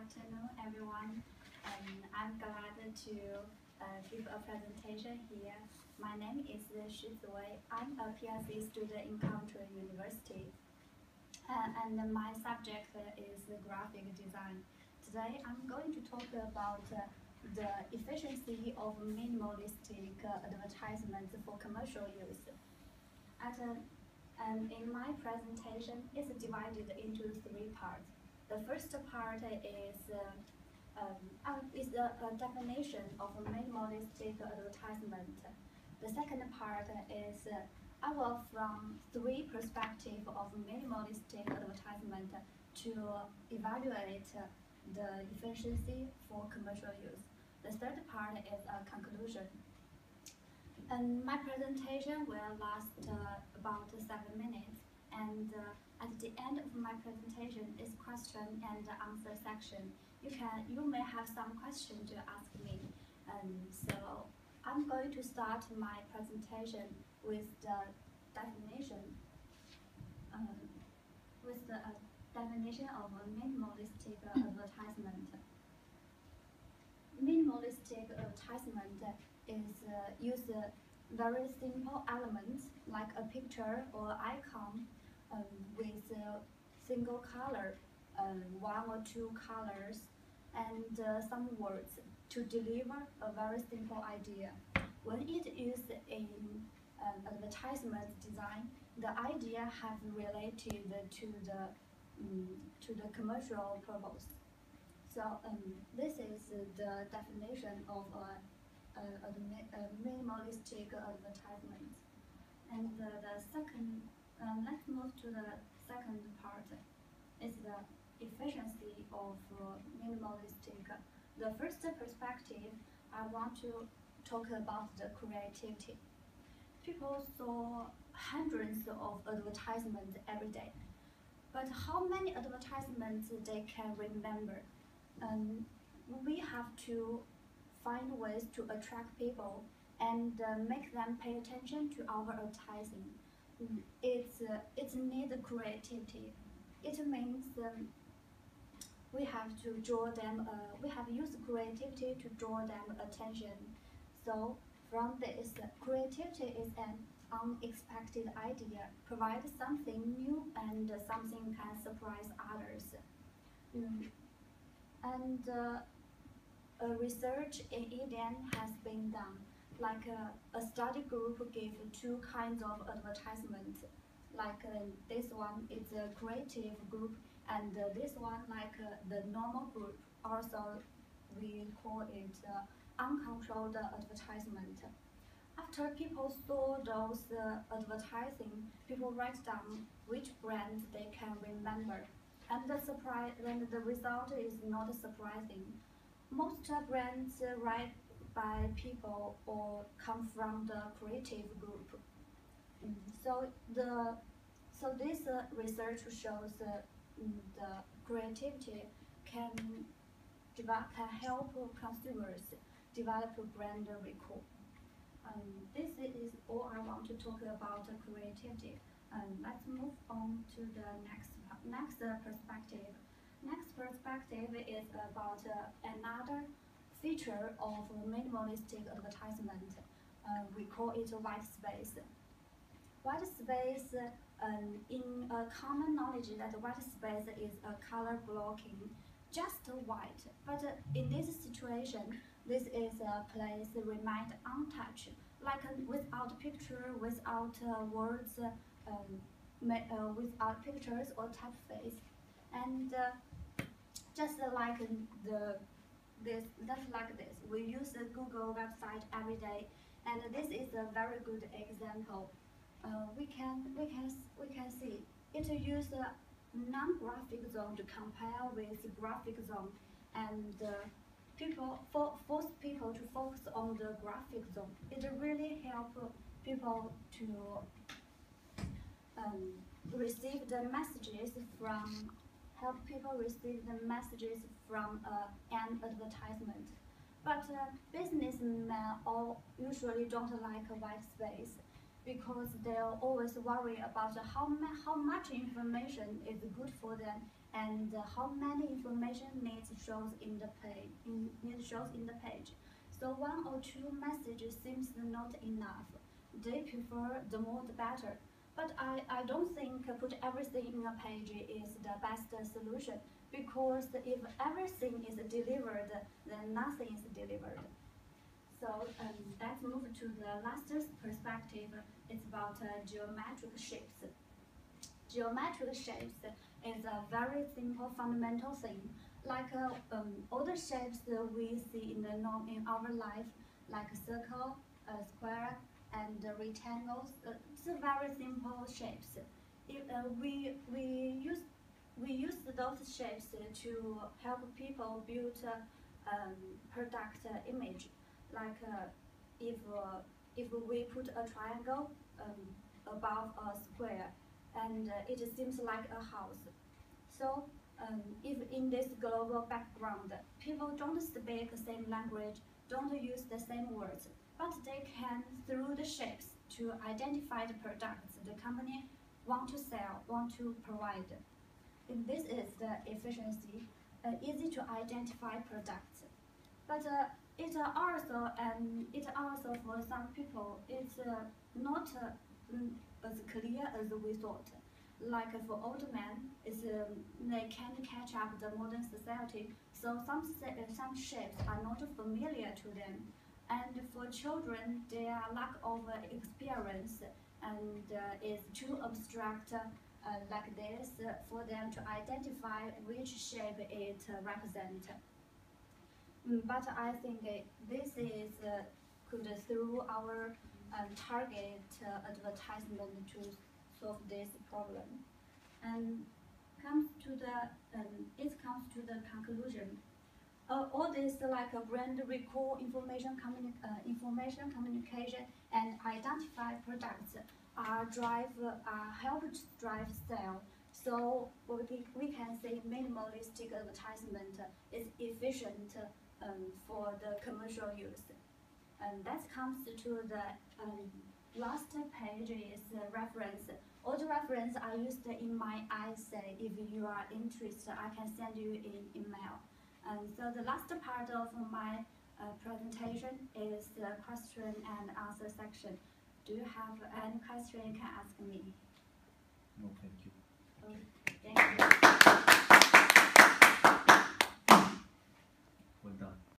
afternoon, everyone. I'm glad to give a presentation here. My name is Xu Ziwei. I'm a PhD student in Country University, and my subject is graphic design. Today, I'm going to talk about the efficiency of minimalistic advertisements for commercial use. At, uh, and in my presentation, it's divided into three parts. The first part is the definition of a minimalistic advertisement. The second part is I will from three perspectives of minimalistic advertisement to evaluate the efficiency for commercial use. The third part is a conclusion. And my presentation will last about 7 minutes, and at the end of my presentation is question and answer section. You may have some questions to ask me, so I'm going to start my presentation with the definition. Definition of a minimalistic advertisement. Minimalistic advertisement is use very simple elements like a picture or icon with a single color, one or two colors, and some words to deliver a very simple idea. When it is in advertisement design, the idea has related to the commercial purpose. So this is the definition of a minimalistic advertisement. And the second, let's move to the second part, is the efficiency of minimalistic. The first perspective, I want to talk about the creativity. People saw hundreds of advertisements every day, but how many advertisements they can remember? We have to find ways to attract people and make them pay attention to our advertising. It's need creativity. It means we have to draw them. We have used creativity to draw them attention. So from this, creativity is an unexpected idea, provide something new and something can surprise others. And research in Eden has been done. Like a study group gave two kinds of advertisements. Like this one is a creative group, and this one like the normal group. Also, we call it uncontrolled advertisement. After people saw those advertising, people write down which brands they can remember. And the result is not surprising. Most brands write by people or come from the creative group. So this research shows the creativity can help consumers develop brand recall. This is all I want to talk about creativity. Let's move on to the next perspective. Next perspective is about another feature of minimalistic advertisement. We call it white space. White space, in common knowledge that white space is a color blocking, just white. But in this situation, this is a place remained untouched, like without picture, without words, without pictures or typeface, and just like this. We use the Google website every day, and this is a very good example. We can see it uses non-graphic zone to compare with graphic zone, and force people to focus on the graphic zone. It really helps people to receive the messages from an advertisement. But businessmen all usually don't like a white space because they're always worry about how much information is good for them and how many information needs shows in the page. So one or two messages seems not enough. They prefer the more the better. But I don't think put everything in a page is the best solution, because if everything is delivered, then nothing is delivered. So let's move to the last perspective. It's about geometric shapes. Geometric shapes is a very simple fundamental thing. Like all the shapes we see in our life, like a circle, a square, and rectangles. It's very simple shapes. We use those shapes to help people build product image. Like if we put a triangle above a square, and it seems like a house. So if in this global background, people don't speak the same language, don't use the same words, but they can, through the shapes, to identify the products the company want to sell, want to provide. And this is the efficiency, easy to identify products. But it also for some people, it's not as clear as we thought. Like for old men, they can't catch up the modern society, so some shapes are not familiar to them. And for children, their lack of experience and is too abstract like this for them to identify which shape it represents. But I think this is could through our target advertisement to solve this problem. And it comes to the conclusion. All this like a brand recall, information communication, and identify products help to drive sale. So we can say minimalistic advertisement is efficient for the commercial use. And that comes to the last page is reference. All the reference I used in my essay. If you are interested, I can send you in email. And so the last part of my presentation is the question and answer section. Do you have any question you can ask me? No, thank you. Thank you.